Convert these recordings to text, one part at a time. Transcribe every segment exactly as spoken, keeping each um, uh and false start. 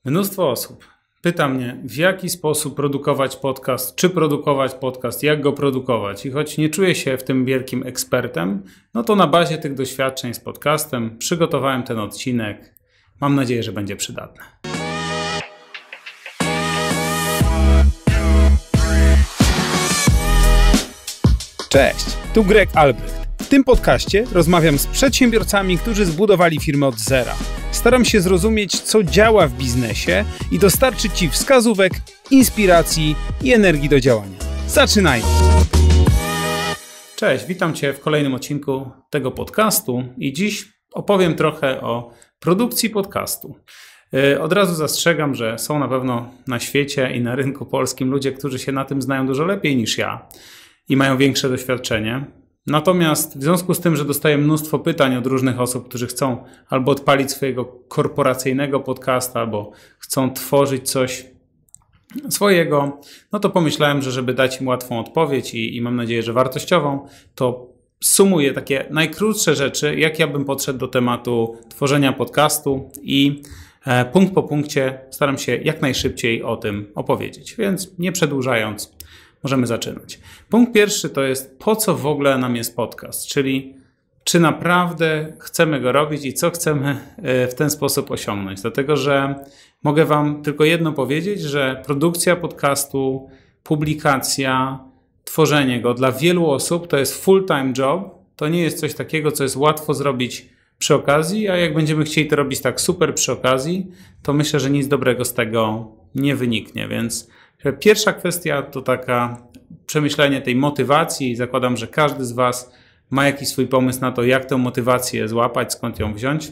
Mnóstwo osób pyta mnie, w jaki sposób produkować podcast, czy produkować podcast, jak go produkować. I choć nie czuję się w tym wielkim ekspertem, no to na bazie tych doświadczeń z podcastem przygotowałem ten odcinek. Mam nadzieję, że będzie przydatny. Cześć, tu Greg Albrecht. W tym podcaście rozmawiam z przedsiębiorcami, którzy zbudowali firmę od zera. Staram się zrozumieć, co działa w biznesie i dostarczyć Ci wskazówek, inspiracji i energii do działania. Zaczynajmy! Cześć, witam Cię w kolejnym odcinku tego podcastu i dziś opowiem trochę o produkcji podcastu. Od razu zastrzegam, że są na pewno na świecie i na rynku polskim ludzie, którzy się na tym znają dużo lepiej niż ja i mają większe doświadczenie. Natomiast w związku z tym, że dostaję mnóstwo pytań od różnych osób, którzy chcą albo odpalić swojego korporacyjnego podcasta, albo chcą tworzyć coś swojego, no to pomyślałem, że żeby dać im łatwą odpowiedź i, i mam nadzieję, że wartościową, to sumuję takie najkrótsze rzeczy, jak ja bym podszedł do tematu tworzenia podcastu i e, punkt po punkcie staram się jak najszybciej o tym opowiedzieć. Więc nie przedłużając, możemy zaczynać. Punkt pierwszy to jest, po co w ogóle nam jest podcast, czyli czy naprawdę chcemy go robić i co chcemy w ten sposób osiągnąć. Dlatego, że mogę Wam tylko jedno powiedzieć, że produkcja podcastu, publikacja, tworzenie go dla wielu osób to jest full-time job. To nie jest coś takiego, co jest łatwo zrobić przy okazji, a jak będziemy chcieli to robić tak super przy okazji, to myślę, że nic dobrego z tego nie wyniknie, więc pierwsza kwestia to taka przemyślenie tej motywacji. Zakładam, że każdy z Was ma jakiś swój pomysł na to, jak tę motywację złapać, skąd ją wziąć.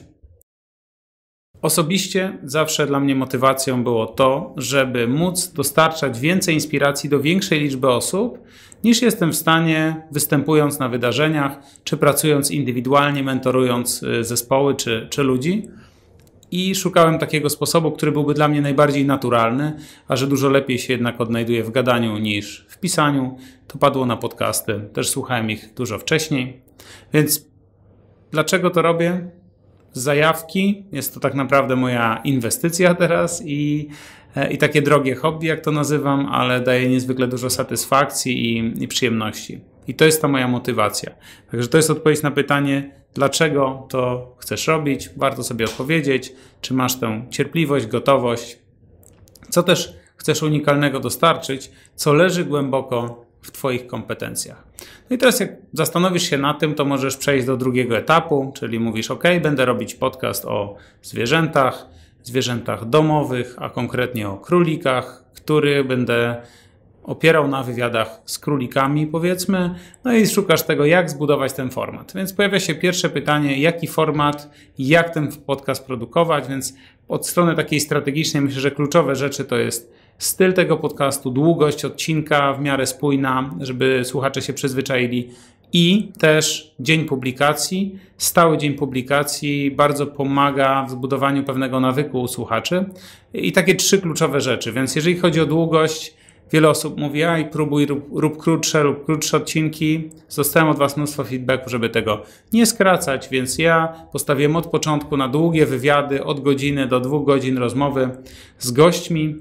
Osobiście zawsze dla mnie motywacją było to, żeby móc dostarczać więcej inspiracji do większej liczby osób, niż jestem w stanie występując na wydarzeniach, czy pracując indywidualnie, mentorując zespoły czy, czy ludzi. I szukałem takiego sposobu, który byłby dla mnie najbardziej naturalny, a że dużo lepiej się jednak odnajduję w gadaniu niż w pisaniu, to padło na podcasty. Też słuchałem ich dużo wcześniej. Więc dlaczego to robię? Z zajawki. Jest to tak naprawdę moja inwestycja teraz i, i takie drogie hobby, jak to nazywam, ale daje niezwykle dużo satysfakcji i, i przyjemności. I to jest ta moja motywacja. Także to jest odpowiedź na pytanie, dlaczego to chcesz robić? Warto sobie odpowiedzieć, czy masz tę cierpliwość, gotowość, co też chcesz unikalnego dostarczyć, co leży głęboko w Twoich kompetencjach. No i teraz jak zastanowisz się nad tym, to możesz przejść do drugiego etapu, czyli mówisz, ok, będę robić podcast o zwierzętach, zwierzętach domowych, a konkretnie o królikach, który będę opierał na wywiadach z królikami, powiedzmy, no i szukasz tego, jak zbudować ten format. Więc pojawia się pierwsze pytanie, jaki format, jak ten podcast produkować, więc od strony takiej strategicznej myślę, że kluczowe rzeczy to jest styl tego podcastu, długość odcinka w miarę spójna, żeby słuchacze się przyzwyczaili i też dzień publikacji. Stały dzień publikacji bardzo pomaga w zbudowaniu pewnego nawyku u słuchaczy i takie trzy kluczowe rzeczy, więc jeżeli chodzi o długość, wiele osób mówi, a i próbuj, rób, rób krótsze, rób krótsze odcinki. Dostałem od Was mnóstwo feedbacku, żeby tego nie skracać, więc ja postawiłem od początku na długie wywiady, od godziny do dwóch godzin rozmowy z gośćmi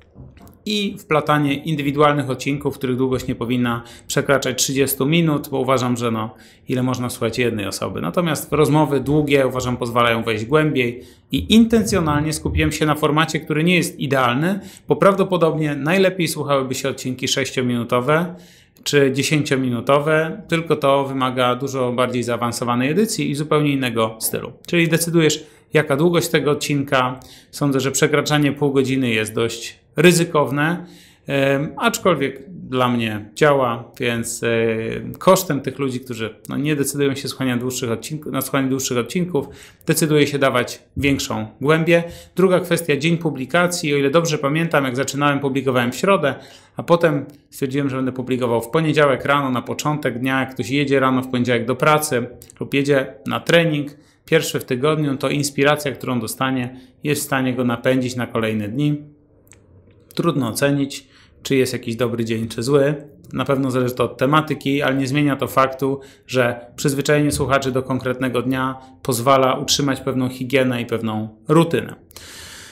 i wplatanie indywidualnych odcinków, których długość nie powinna przekraczać trzydzieści minut, bo uważam, że no, ile można słuchać jednej osoby. Natomiast rozmowy długie, uważam, pozwalają wejść głębiej i intencjonalnie skupiłem się na formacie, który nie jest idealny, bo prawdopodobnie najlepiej słuchałyby się odcinki sześciominutowe czy dziesięciominutowe, tylko to wymaga dużo bardziej zaawansowanej edycji i zupełnie innego stylu. Czyli decydujesz, jaka długość tego odcinka. Sądzę, że przekraczanie pół godziny jest dość ryzykowne, e, aczkolwiek dla mnie działa, więc e, kosztem tych ludzi, którzy no, nie decydują się słuchania dłuższych odcinków, na słuchanie dłuższych odcinków, decyduje się dawać większą głębię. Druga kwestia, dzień publikacji. O ile dobrze pamiętam, jak zaczynałem, publikowałem w środę, a potem stwierdziłem, że będę publikował w poniedziałek rano, na początek dnia, jak ktoś jedzie rano w poniedziałek do pracy lub jedzie na trening, pierwszy w tygodniu, to inspiracja, którą dostanie, jest w stanie go napędzić na kolejne dni. Trudno ocenić, czy jest jakiś dobry dzień, czy zły. Na pewno zależy to od tematyki, ale nie zmienia to faktu, że przyzwyczajenie słuchaczy do konkretnego dnia pozwala utrzymać pewną higienę i pewną rutynę.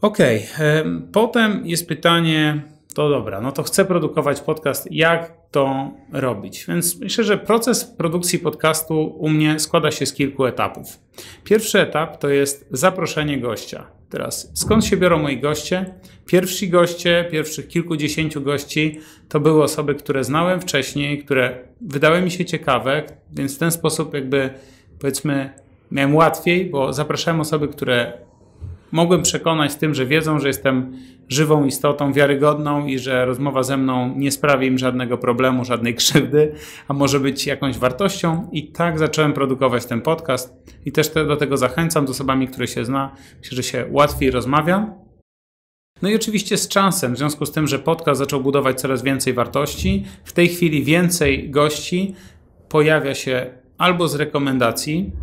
Okej, okay. Potem jest pytanie, to dobra, no to chcę produkować podcast, jak to robić? Więc myślę, że proces produkcji podcastu u mnie składa się z kilku etapów. Pierwszy etap to jest zaproszenie gościa. Teraz, skąd się biorą moi goście? Pierwsi goście, pierwszych kilkudziesięciu gości to były osoby, które znałem wcześniej, które wydały mi się ciekawe, więc w ten sposób jakby, powiedzmy, miałem łatwiej, bo zapraszałem osoby, które mogłem przekonać tym, że wiedzą, że jestem żywą istotą, wiarygodną i że rozmowa ze mną nie sprawi im żadnego problemu, żadnej krzywdy, a może być jakąś wartością. I tak zacząłem produkować ten podcast i też te, do tego zachęcam, z osobami, które się zna. Myślę, że się łatwiej rozmawia. No i oczywiście z czasem, w związku z tym, że podcast zaczął budować coraz więcej wartości, w tej chwili więcej gości pojawia się albo z rekomendacji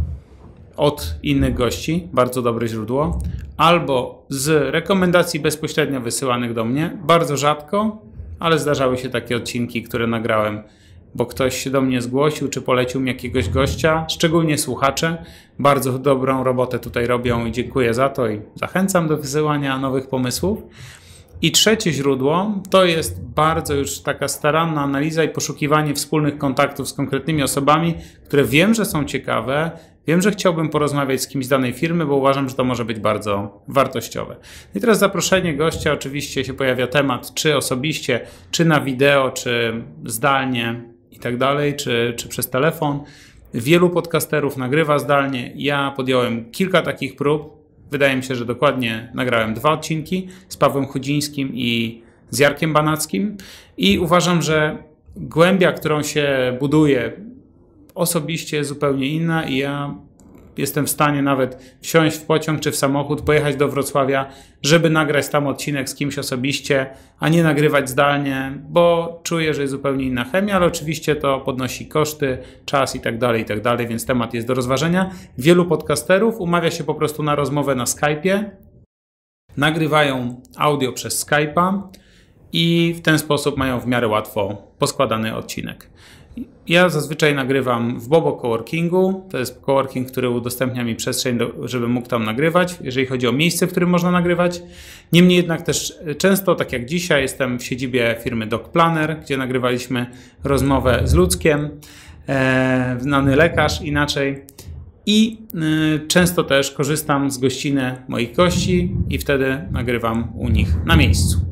od innych gości, bardzo dobre źródło, albo z rekomendacji bezpośrednio wysyłanych do mnie, bardzo rzadko, ale zdarzały się takie odcinki, które nagrałem, bo ktoś się do mnie zgłosił, czy polecił mi jakiegoś gościa, szczególnie słuchacze, bardzo dobrą robotę tutaj robią i dziękuję za to i zachęcam do wysyłania nowych pomysłów. I trzecie źródło to jest bardzo już taka staranna analiza i poszukiwanie wspólnych kontaktów z konkretnymi osobami, które wiem, że są ciekawe, wiem, że chciałbym porozmawiać z kimś z danej firmy, bo uważam, że to może być bardzo wartościowe. I teraz zaproszenie gościa, oczywiście się pojawia temat, czy osobiście, czy na wideo, czy zdalnie i tak dalej, czy, czy przez telefon. Wielu podcasterów nagrywa zdalnie. Ja podjąłem kilka takich prób. Wydaje mi się, że dokładnie nagrałem dwa odcinki z Pawłem Chudzińskim i z Jarkiem Banackim i uważam, że głębia, którą się buduje osobiście jest zupełnie inna i ja jestem w stanie nawet wsiąść w pociąg czy w samochód, pojechać do Wrocławia, żeby nagrać tam odcinek z kimś osobiście, a nie nagrywać zdalnie, bo czuję, że jest zupełnie inna chemia, ale oczywiście to podnosi koszty, czas i tak dalej, i tak dalej, więc temat jest do rozważenia. Wielu podcasterów umawia się po prostu na rozmowę na Skype'ie, nagrywają audio przez Skype'a i w ten sposób mają w miarę łatwo poskładany odcinek. Ja zazwyczaj nagrywam w Bobo Coworkingu, to jest coworking, który udostępnia mi przestrzeń, do, żebym mógł tam nagrywać, jeżeli chodzi o miejsce, w którym można nagrywać. Niemniej jednak też często, tak jak dzisiaj, jestem w siedzibie firmy DocPlanner, gdzie nagrywaliśmy rozmowę z Luckiem, e, znany lekarz inaczej. I y, często też korzystam z gościny moich gości i wtedy nagrywam u nich na miejscu.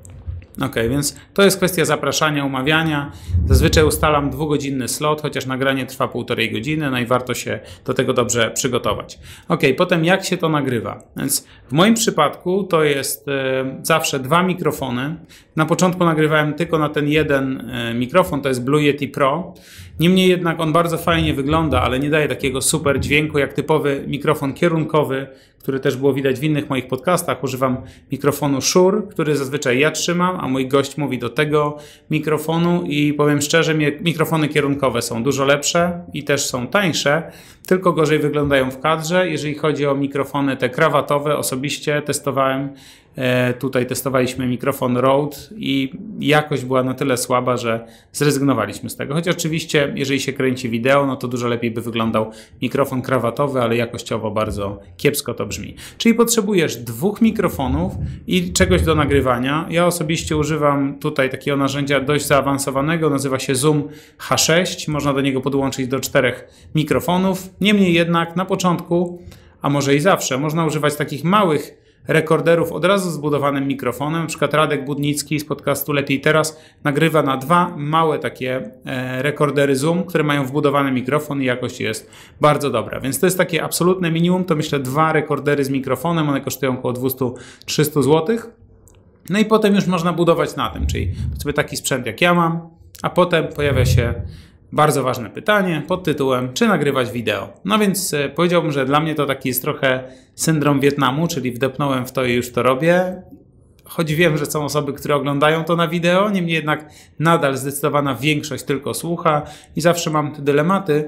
Ok, więc to jest kwestia zapraszania, umawiania. Zazwyczaj ustalam dwugodzinny slot, chociaż nagranie trwa półtorej godziny, no i warto się do tego dobrze przygotować. Ok, potem jak się to nagrywa? Więc w moim przypadku to jest y, zawsze dwa mikrofony. Na początku nagrywałem tylko na ten jeden y, mikrofon, to jest Blue Yeti Pro. Niemniej jednak on bardzo fajnie wygląda, ale nie daje takiego super dźwięku jak typowy mikrofon kierunkowy, który też było widać w innych moich podcastach. Używam mikrofonu Shure, który zazwyczaj ja trzymam, a mój gość mówi do tego mikrofonu i powiem szczerze, mikrofony kierunkowe są dużo lepsze i też są tańsze, tylko gorzej wyglądają w kadrze. Jeżeli chodzi o mikrofony te krawatowe, osobiście testowałem, e, tutaj testowaliśmy mikrofon Rode i jakość była na tyle słaba, że zrezygnowaliśmy z tego. Choć oczywiście, jeżeli się kręci wideo, no to dużo lepiej by wyglądał mikrofon krawatowy, ale jakościowo bardzo kiepsko to brzmi. Czyli potrzebujesz dwóch mikrofonów i czegoś do nagrywania. Ja osobiście używam tutaj takiego narzędzia dość zaawansowanego, nazywa się Zoom H sześć. Można do niego podłączyć do czterech mikrofonów. Niemniej jednak na początku, a może i zawsze, można używać takich małych rekorderów od razu zbudowanym mikrofonem. Na przykład Radek Budnicki z podcastu Lepiej Teraz nagrywa na dwa małe takie e, rekordery Zoom, które mają wbudowany mikrofon i jakość jest bardzo dobra. Więc to jest takie absolutne minimum, to myślę dwa rekordery z mikrofonem, one kosztują około dwieście do trzystu złotych. No i potem już można budować na tym, czyli sobie taki sprzęt jak ja mam, a potem pojawia się bardzo ważne pytanie pod tytułem, czy nagrywać wideo. No więc e, powiedziałbym, że dla mnie to taki jest trochę syndrom Wietnamu, czyli wdepnąłem w to i już to robię. Choć wiem, że są osoby, które oglądają to na wideo, niemniej jednak nadal zdecydowana większość tylko słucha i zawsze mam te dylematy,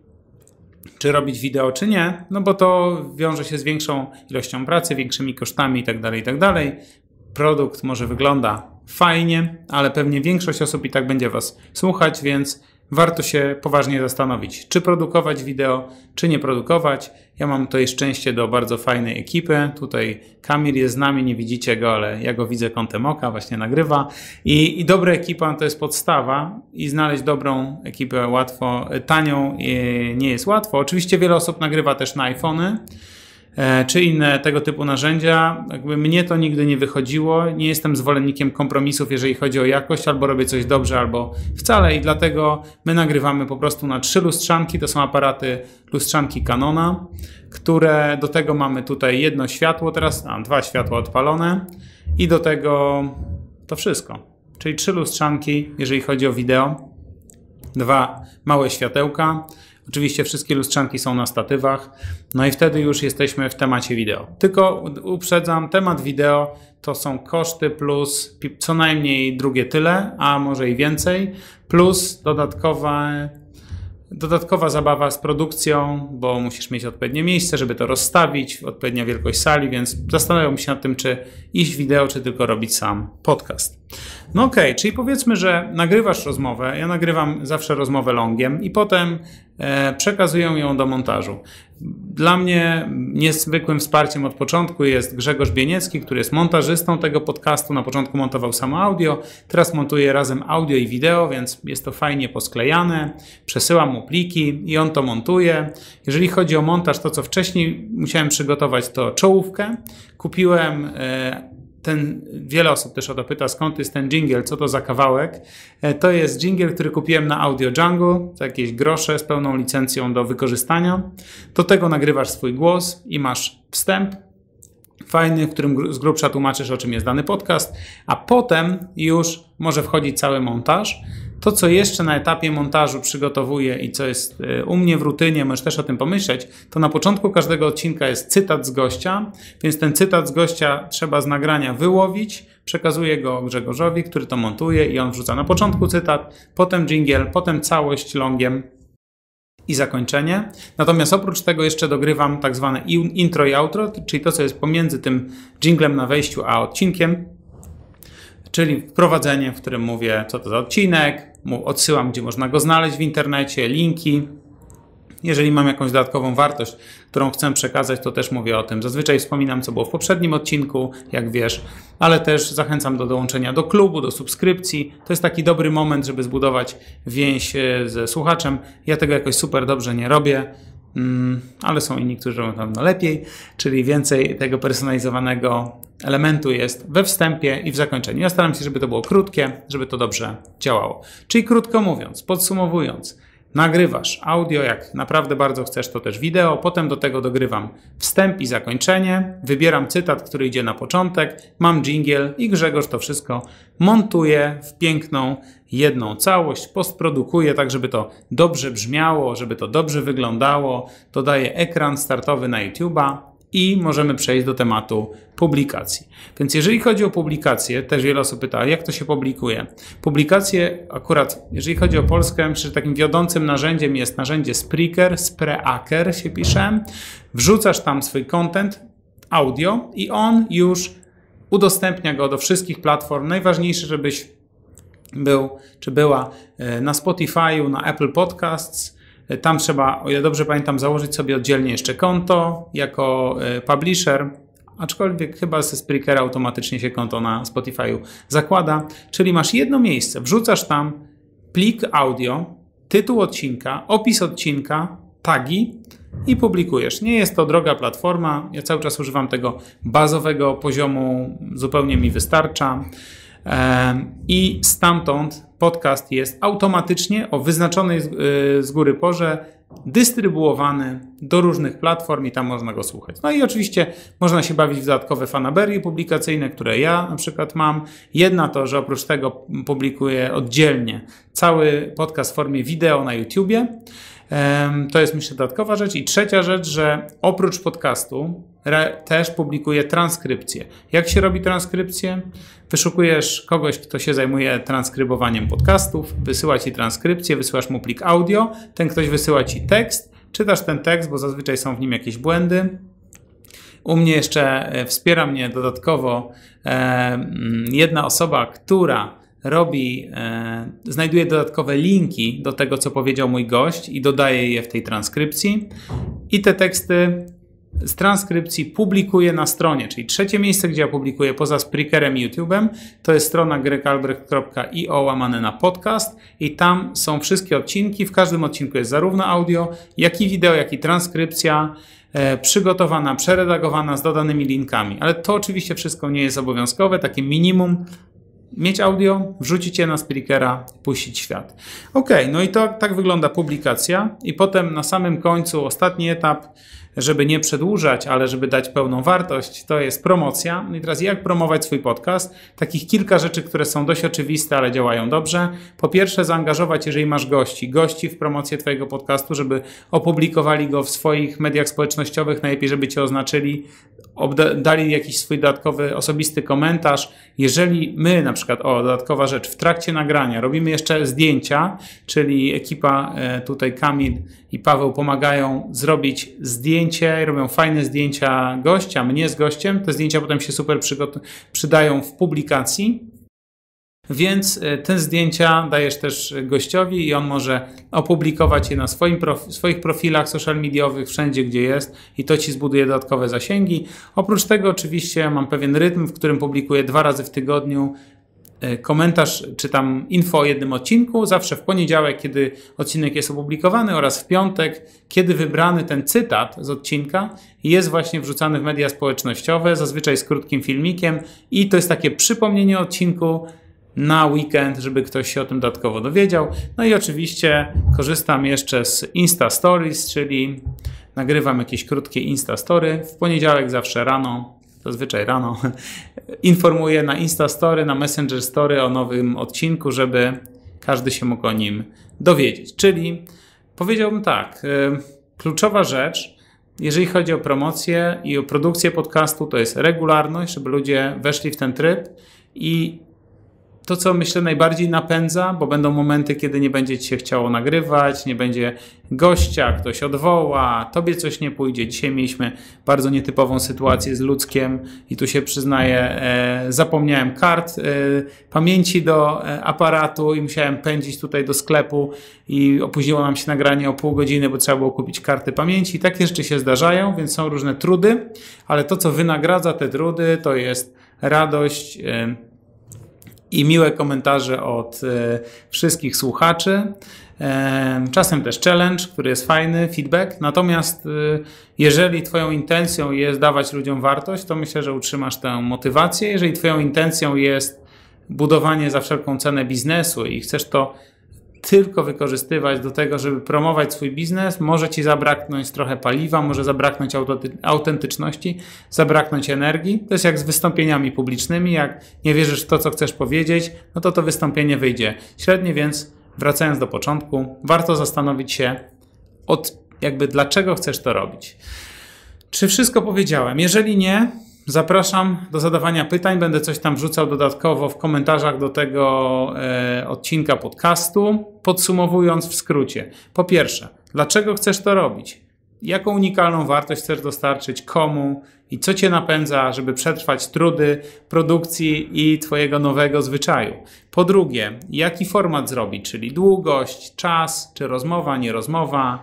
czy robić wideo, czy nie, no bo to wiąże się z większą ilością pracy, większymi kosztami itd., itd. Produkt może wygląda fajnie, ale pewnie większość osób i tak będzie Was słuchać, więc warto się poważnie zastanowić, czy produkować wideo, czy nie produkować. Ja mam tutaj szczęście do bardzo fajnej ekipy. Tutaj Kamil jest z nami, nie widzicie go, ale ja go widzę kątem oka, właśnie nagrywa. I, i dobra ekipa to jest podstawa i znaleźć dobrą ekipę łatwo, tanią nie jest łatwo. Oczywiście wiele osób nagrywa też na iPhony, czy inne tego typu narzędzia. Jakby mnie to nigdy nie wychodziło. Nie jestem zwolennikiem kompromisów, jeżeli chodzi o jakość. Albo robię coś dobrze, albo wcale. I dlatego my nagrywamy po prostu na trzy lustrzanki. To są aparaty lustrzanki Canona, które do tego mamy tutaj jedno światło teraz, a dwa światła odpalone i do tego to wszystko. Czyli trzy lustrzanki, jeżeli chodzi o wideo. Dwa małe światełka. Oczywiście wszystkie lustrzanki są na statywach, no i wtedy już jesteśmy w temacie wideo. Tylko uprzedzam, temat wideo to są koszty plus co najmniej drugie tyle, a może i więcej, plus dodatkowe, dodatkowa zabawa z produkcją, bo musisz mieć odpowiednie miejsce, żeby to rozstawić, odpowiednia wielkość sali, więc zastanawiam się nad tym, czy iść wideo, czy tylko robić sam podcast. No okej, okay, czyli powiedzmy, że nagrywasz rozmowę, ja nagrywam zawsze rozmowę longiem i potem e, przekazuję ją do montażu. Dla mnie niezwykłym wsparciem od początku jest Grzegorz Bieniecki, który jest montażystą tego podcastu. Na początku montował samo audio, teraz montuje razem audio i wideo, więc jest to fajnie posklejane. Przesyłam mu pliki i on to montuje. Jeżeli chodzi o montaż, to co wcześniej musiałem przygotować, to czołówkę. Kupiłem e, Ten, wiele osób też o to pyta, skąd jest ten dżingiel, co to za kawałek. To jest dżingiel, który kupiłem na Audio Jungle, za jakieś grosze z pełną licencją do wykorzystania. Do tego nagrywasz swój głos i masz wstęp fajny, w którym z grubsza tłumaczysz, o czym jest dany podcast, a potem już może wchodzić cały montaż. To, co jeszcze na etapie montażu przygotowuję i co jest u mnie w rutynie, możesz też o tym pomyśleć, to na początku każdego odcinka jest cytat z gościa, więc ten cytat z gościa trzeba z nagrania wyłowić, przekazuję go Grzegorzowi, który to montuje i on wrzuca na początku cytat, potem dżingiel, potem całość longiem i zakończenie. Natomiast oprócz tego jeszcze dogrywam tak zwane intro i outro, czyli to, co jest pomiędzy tym dżinglem na wejściu a odcinkiem, czyli wprowadzenie, w którym mówię, co to za odcinek, odsyłam, gdzie można go znaleźć w internecie, linki. Jeżeli mam jakąś dodatkową wartość, którą chcę przekazać, to też mówię o tym. Zazwyczaj wspominam, co było w poprzednim odcinku, jak wiesz, ale też zachęcam do dołączenia do klubu, do subskrypcji. To jest taki dobry moment, żeby zbudować więź ze słuchaczem. Ja tego jakoś super dobrze nie robię, ale są inni, którzy robią to lepiej, czyli więcej tego personalizowanego elementu jest we wstępie i w zakończeniu. Ja staram się, żeby to było krótkie, żeby to dobrze działało. Czyli krótko mówiąc, podsumowując, nagrywasz audio, jak naprawdę bardzo chcesz, to też wideo, potem do tego dogrywam wstęp i zakończenie, wybieram cytat, który idzie na początek, mam dżingiel i Grzegorz to wszystko montuje w piękną jedną całość, postprodukuje tak, żeby to dobrze brzmiało, żeby to dobrze wyglądało, dodaje ekran startowy na YouTube'a i możemy przejść do tematu publikacji. Więc jeżeli chodzi o publikację, też wiele osób pyta, jak to się publikuje? Publikacje akurat, jeżeli chodzi o Polskę, myślę, że takim wiodącym narzędziem jest narzędzie Spreaker, Spreaker się pisze. Wrzucasz tam swój content, audio i on już udostępnia go do wszystkich platform. Najważniejsze, żebyś był, czy była na Spotify'u, na Apple Podcasts. Tam trzeba, o ile dobrze pamiętam, założyć sobie oddzielnie jeszcze konto jako publisher, aczkolwiek chyba ze Spreakera automatycznie się konto na Spotify'u zakłada. Czyli masz jedno miejsce, wrzucasz tam plik audio, tytuł odcinka, opis odcinka, tagi i publikujesz. Nie jest to droga platforma, ja cały czas używam tego bazowego poziomu, zupełnie mi wystarcza. I stamtąd podcast jest automatycznie o wyznaczonej z góry porze dystrybuowany do różnych platform i tam można go słuchać. No i oczywiście można się bawić w dodatkowe fanaberie publikacyjne, które ja na przykład mam. Jedna to, że oprócz tego publikuję oddzielnie cały podcast w formie wideo na YouTubie. To jest, myślę, dodatkowa rzecz. I trzecia rzecz, że oprócz podcastu też publikuję transkrypcję. Jak się robi transkrypcję? Wyszukujesz kogoś, kto się zajmuje transkrybowaniem podcastów, wysyła ci transkrypcję, wysyłasz mu plik audio, ten ktoś wysyła ci tekst, czytasz ten tekst, bo zazwyczaj są w nim jakieś błędy. U mnie jeszcze wspiera mnie dodatkowo jedna osoba, która robi, e, znajduje dodatkowe linki do tego, co powiedział mój gość i dodaje je w tej transkrypcji. I te teksty z transkrypcji publikuję na stronie, czyli trzecie miejsce, gdzie ja publikuję poza Spreakerem i YouTube'em, to jest strona greg albrecht kropka i o łamane na podcast i tam są wszystkie odcinki. W każdym odcinku jest zarówno audio, jak i wideo, jak i transkrypcja e, przygotowana, przeredagowana z dodanymi linkami. Ale to oczywiście wszystko nie jest obowiązkowe, takie minimum. Mieć audio, wrzucić je na Spreakera, puścić świat. Ok, no i to tak wygląda publikacja i potem na samym końcu ostatni etap, żeby nie przedłużać, ale żeby dać pełną wartość, to jest promocja. I teraz jak promować swój podcast? Takich kilka rzeczy, które są dość oczywiste, ale działają dobrze. Po pierwsze, zaangażować, jeżeli masz gości, gości w promocję twojego podcastu, żeby opublikowali go w swoich mediach społecznościowych, najlepiej, żeby cię oznaczyli, dali jakiś swój dodatkowy, osobisty komentarz. Jeżeli my na przykład, o, dodatkowa rzecz, w trakcie nagrania robimy jeszcze zdjęcia, czyli ekipa tutaj Kamil i Paweł pomagają zrobić zdjęcie, robią fajne zdjęcia gościa, mnie z gościem, te zdjęcia potem się super przydają w publikacji, więc te zdjęcia dajesz też gościowi i on może opublikować je na swoim profi- swoich profilach social mediowych, wszędzie gdzie jest i to ci zbuduje dodatkowe zasięgi. Oprócz tego oczywiście mam pewien rytm, w którym publikuję dwa razy w tygodniu komentarz czy tam info o jednym odcinku, zawsze w poniedziałek, kiedy odcinek jest opublikowany oraz w piątek, kiedy wybrany ten cytat z odcinka jest właśnie wrzucany w media społecznościowe, zazwyczaj z krótkim filmikiem i to jest takie przypomnienie odcinku na weekend, żeby ktoś się o tym dodatkowo dowiedział. No i oczywiście korzystam jeszcze z Insta Stories, czyli nagrywam jakieś krótkie Insta Story w poniedziałek zawsze rano, zazwyczaj rano, informuję na Insta Story, na Messenger Story o nowym odcinku, żeby każdy się mógł o nim dowiedzieć. Czyli powiedziałbym tak, kluczowa rzecz, jeżeli chodzi o promocję i o produkcję podcastu, to jest regularność, żeby ludzie weszli w ten tryb i to, co myślę najbardziej napędza, bo będą momenty, kiedy nie będzie ci się chciało nagrywać, nie będzie gościa, ktoś odwoła, tobie coś nie pójdzie. Dzisiaj mieliśmy bardzo nietypową sytuację z Ludzkiem i tu się przyznaję, e, zapomniałem kart e, pamięci do e, aparatu i musiałem pędzić tutaj do sklepu i opóźniło nam się nagranie o pół godziny, bo trzeba było kupić karty pamięci. Takie rzeczy się zdarzają, więc są różne trudy, ale to, co wynagradza te trudy, to jest radość, e, i miłe komentarze od e, wszystkich słuchaczy. E, czasem też challenge, który jest fajny, feedback. Natomiast e, jeżeli twoją intencją jest dawać ludziom wartość, to myślę, że utrzymasz tę motywację. Jeżeli twoją intencją jest budowanie za wszelką cenę biznesu i chcesz to tylko wykorzystywać do tego, żeby promować swój biznes, może ci zabraknąć trochę paliwa, może zabraknąć autentyczności, zabraknąć energii. To jest jak z wystąpieniami publicznymi. Jak nie wierzysz w to, co chcesz powiedzieć, no to to wystąpienie wyjdzie średnie, więc wracając do początku, warto zastanowić się od jakby dlaczego chcesz to robić. Czy wszystko powiedziałem? Jeżeli nie, zapraszam do zadawania pytań. Będę coś tam wrzucał dodatkowo w komentarzach do tego e, odcinka podcastu. Podsumowując w skrócie. Po pierwsze, dlaczego chcesz to robić? Jaką unikalną wartość chcesz dostarczyć? Komu? I co cię napędza, żeby przetrwać trudy produkcji i twojego nowego zwyczaju? Po drugie, jaki format zrobić? Czyli długość, czas, czy rozmowa, nie rozmowa?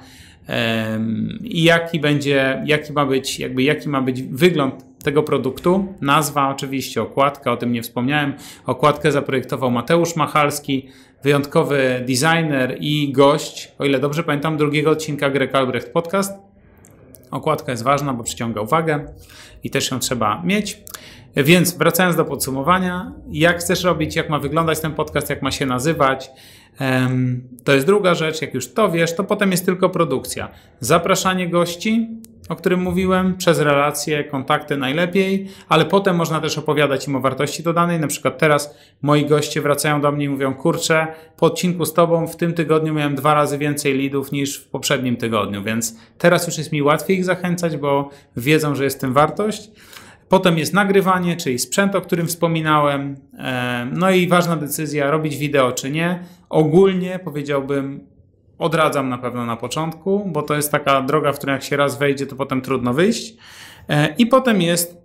I jaki będzie, jaki ma być, jakby jaki ma być wygląd tego produktu. Nazwa oczywiście, okładka, o tym nie wspomniałem. Okładkę zaprojektował Mateusz Machalski, wyjątkowy designer i gość, o ile dobrze pamiętam, drugiego odcinka Greg Albrecht Podcast. Okładka jest ważna, bo przyciąga uwagę i też ją trzeba mieć. Więc wracając do podsumowania, jak chcesz robić, jak ma wyglądać ten podcast, jak ma się nazywać, to jest druga rzecz. Jak już to wiesz, to potem jest tylko produkcja. Zapraszanie gości, o którym mówiłem, przez relacje, kontakty najlepiej, ale potem można też opowiadać im o wartości dodanej. Na przykład teraz moi goście wracają do mnie i mówią, kurczę, po odcinku z tobą w tym tygodniu miałem dwa razy więcej leadów niż w poprzednim tygodniu, więc teraz już jest mi łatwiej ich zachęcać, bo wiedzą, że jest w tym wartość. Potem jest nagrywanie, czyli sprzęt, o którym wspominałem. No i ważna decyzja, robić wideo czy nie. Ogólnie powiedziałbym, odradzam na pewno na początku, bo to jest taka droga, w którą jak się raz wejdzie, to potem trudno wyjść. I potem jest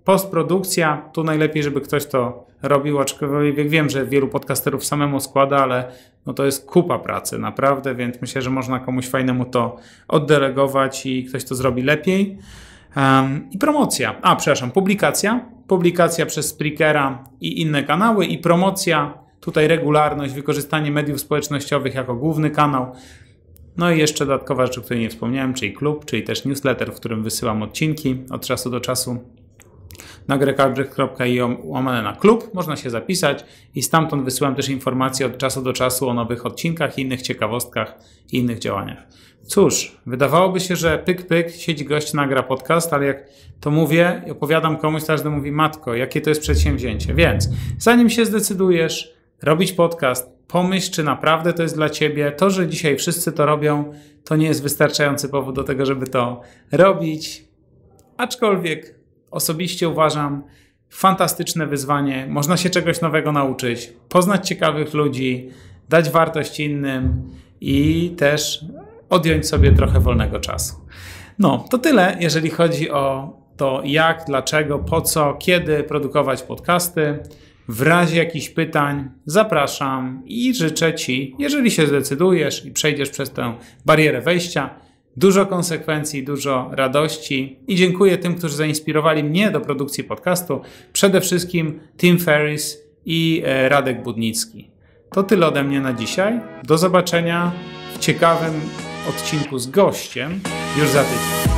Postprodukcja, tu najlepiej, żeby ktoś to robił, aczkolwiek wiem, że wielu podcasterów samemu składa, ale no to jest kupa pracy naprawdę, więc myślę, że można komuś fajnemu to oddelegować i ktoś to zrobi lepiej. Um, I promocja, a przepraszam, publikacja, publikacja przez Spreakera i inne kanały i promocja, tutaj regularność, wykorzystanie mediów społecznościowych jako główny kanał. No i jeszcze dodatkowa rzecz, o której nie wspomniałem, czyli klub, czyli też newsletter, w którym wysyłam odcinki od czasu do czasu na greg albrecht kropka i o łamane na klub. Można się zapisać i stamtąd wysyłam też informacje od czasu do czasu o nowych odcinkach, innych ciekawostkach i innych działaniach. Cóż, wydawałoby się, że pyk, pyk, siedzi gość, nagra podcast, ale jak to mówię i opowiadam komuś, każdy mówi, matko, jakie to jest przedsięwzięcie. Więc zanim się zdecydujesz robić podcast, pomyśl, czy naprawdę to jest dla ciebie. To, że dzisiaj wszyscy to robią, to nie jest wystarczający powód do tego, żeby to robić. Aczkolwiek osobiście uważam, fantastyczne wyzwanie. Można się czegoś nowego nauczyć, poznać ciekawych ludzi, dać wartość innym i też odjąć sobie trochę wolnego czasu. No, to tyle, jeżeli chodzi o to jak, dlaczego, po co, kiedy produkować podcasty. W razie jakichś pytań zapraszam i życzę Ci, jeżeli się zdecydujesz i przejdziesz przez tę barierę wejścia, dużo konsekwencji, dużo radości i dziękuję tym, którzy zainspirowali mnie do produkcji podcastu, przede wszystkim Tim Ferriss i Radek Budnicki. To tyle ode mnie na dzisiaj. Do zobaczenia w ciekawym odcinku z gościem już za tydzień.